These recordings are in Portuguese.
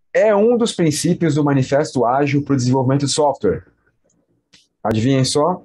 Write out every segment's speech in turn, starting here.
é um dos princípios do Manifesto Ágil para o Desenvolvimento de Software. Adivinhem só?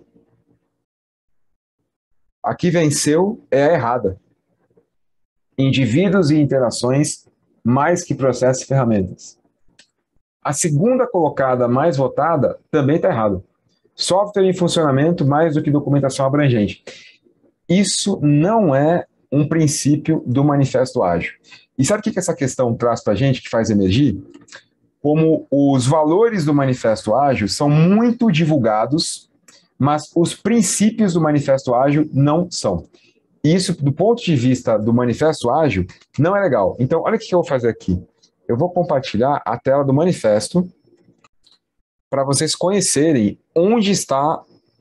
A que venceu é a errada. Indivíduos e interações mais que processos e ferramentas. A segunda colocada mais votada também está errado. Software em funcionamento mais do que documentação abrangente. Isso não é um princípio do Manifesto Ágil. E sabe o que essa questão traz para a gente, que faz emergir? Como os valores do Manifesto Ágil são muito divulgados, mas os princípios do Manifesto Ágil não são. Isso, do ponto de vista do Manifesto Ágil, não é legal. Então, olha o que eu vou fazer aqui. Eu vou compartilhar a tela do manifesto para vocês conhecerem onde está,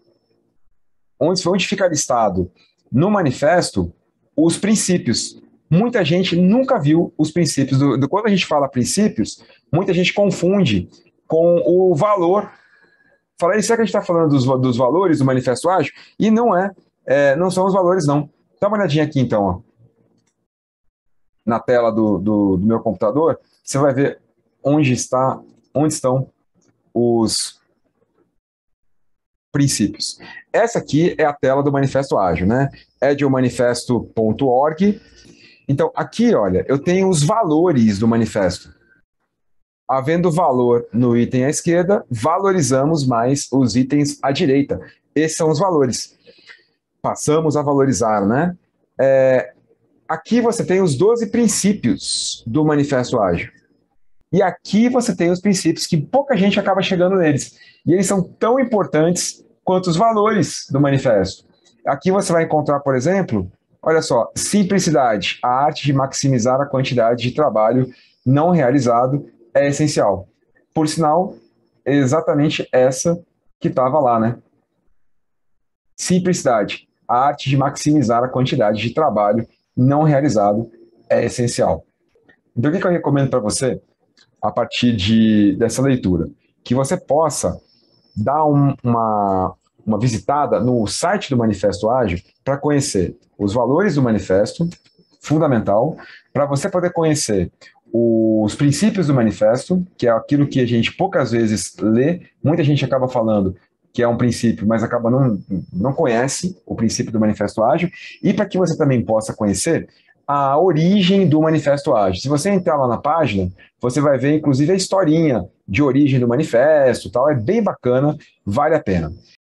onde fica listado no manifesto os princípios. Muita gente nunca viu os princípios. Quando a gente fala princípios, muita gente confunde com o valor. Fala aí, será que a gente está falando dos valores do Manifesto Ágil? E não não são os valores, não. Dá uma olhadinha aqui, então, ó, na tela do meu computador, você vai ver onde estão os princípios. Essa aqui é a tela do Manifesto Ágil, né? É de manifesto.org. Então, aqui, olha, eu tenho os valores do manifesto. Havendo valor no item à esquerda, valorizamos mais os itens à direita. Esses são os valores. Passamos a valorizar, né? Aqui você tem os 12 princípios do Manifesto Ágil. E aqui você tem os princípios que pouca gente acaba chegando neles. E eles são tão importantes quanto os valores do manifesto. Aqui você vai encontrar, por exemplo, olha só, simplicidade, a arte de maximizar a quantidade de trabalho não realizado é essencial. Por sinal, é exatamente essa que estava lá, né? Simplicidade, a arte de maximizar a quantidade de trabalho não realizado é essencial. Então, o que eu recomendo para você, a partir dessa leitura? Que você possa dar uma visitada no site do Manifesto Ágil para conhecer os valores do manifesto, fundamental, para você poder conhecer os princípios do manifesto, que é aquilo que a gente poucas vezes lê, muita gente acaba falando que é um princípio, mas acaba não conhece o princípio do Manifesto Ágil, e para que você também possa conhecer a origem do Manifesto Ágil. Se você entrar lá na página, você vai ver, inclusive, a historinha de origem do manifesto, tal. É bem bacana, vale a pena.